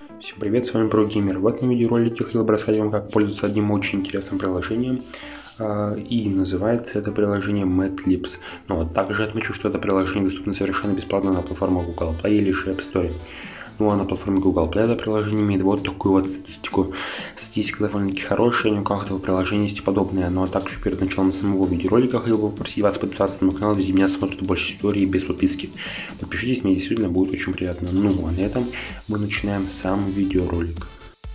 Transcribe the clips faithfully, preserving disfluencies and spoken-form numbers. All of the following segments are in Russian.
Всем привет, с вами ProGamer. В этом видеоролике хотел бы рассказать вам, как пользоваться одним очень интересным приложением. И называется это приложение Madlibs. Но также отмечу, что это приложение доступно совершенно бесплатно на платформах Google Play или App Store. Ну а на платформе Google Play это приложение имеет вот такую вот статистику. Статистика довольно-таки хорошая, но как этого приложения есть подобное. Ну а также перед началом самого видеоролика хотел бы попросить вас подписаться на мой канал, где меня смотрят больше истории без подписки. Подпишитесь, мне действительно будет очень приятно. Ну а на этом мы начинаем сам видеоролик.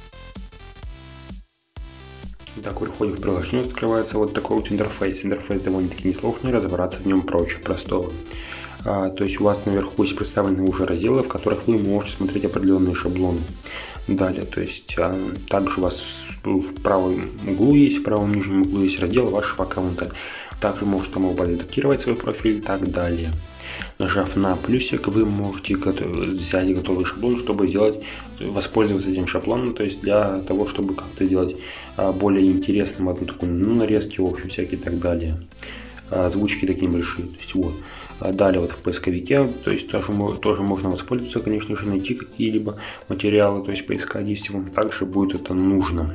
Итак, при входе в приложение открывается вот такой вот интерфейс. Интерфейс довольно-таки несложный, разобраться в нем проще простого. А, то есть у вас наверху есть представлены уже разделы, в которых вы можете смотреть определенные шаблоны. Далее, то есть а, также у вас в правом углу есть, в правом нижнем углу есть раздел вашего аккаунта. Также можете там адаптировать свой профиль и так далее. Нажав на плюсик, вы можете взять готовый шаблон, чтобы сделать, воспользоваться этим шаблоном, то есть для того, чтобы как-то делать более интересным одну такую, ну, нарезки, в общем, всякие и так далее. Озвучки такие большие, то есть вот. Далее вот в поисковике, то есть тоже, тоже можно воспользоваться, конечно же, найти какие-либо материалы, то есть поискать, если вам также будет это нужно.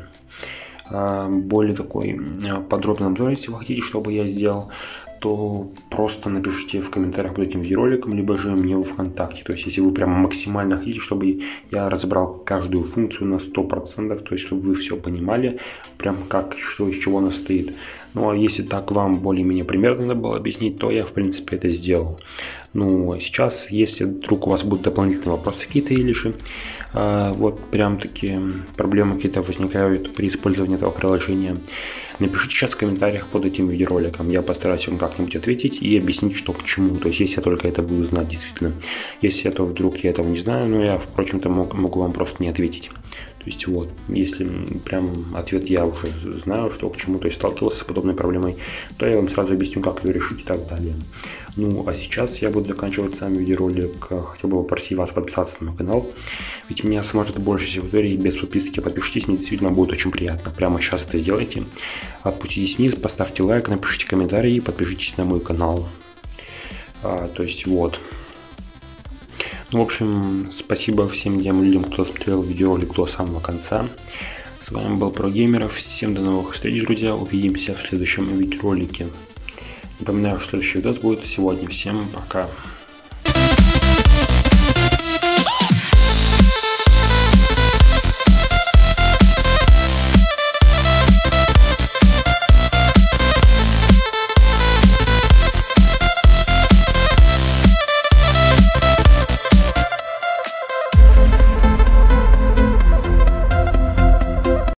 Более такой подробный обзор, если вы хотите, чтобы я сделал, то просто напишите в комментариях под этим видеороликом, либо же мне в ВКонтакте. То есть, если вы прям максимально хотите, чтобы я разобрал каждую функцию на сто процентов, то есть, чтобы вы все понимали, прям как, что из чего она стоит. Ну, а если так вам более-менее примерно надо было объяснить, то я, в принципе, это сделал. Ну, сейчас, если вдруг у вас будут дополнительные вопросы какие-то, или же э, вот прям такие проблемы какие-то возникают при использовании этого приложения, напишите сейчас в комментариях под этим видеороликом. Я постараюсь вам как-нибудь ответить и объяснить, что к чему. То есть, если я только это буду знать, действительно. Если я, то вдруг я этого не знаю, но я, впрочем-то, мог, могу вам просто не ответить. То есть, вот, если прям ответ я уже знаю, что к чему, то есть сталкивался с подобной проблемой, то я вам сразу объясню, как ее решить и так далее. Ну, а сейчас я буду заканчивать сам видеоролик. Хотел бы попросить вас подписаться на мой канал, ведь меня смотрит больше всего аудитории без подписки. Подпишитесь, мне действительно будет очень приятно. Прямо сейчас это сделайте. Опуститесь вниз, поставьте лайк, напишите комментарий и подпишитесь на мой канал. А, то есть, вот. Ну, в общем, спасибо всем тем людям, кто смотрел видеоролик до самого конца. С вами был ProGamer. Всем до новых встреч, друзья. Увидимся в следующем видеоролике. Напоминаю, что следующий видос будет сегодня. Всем пока.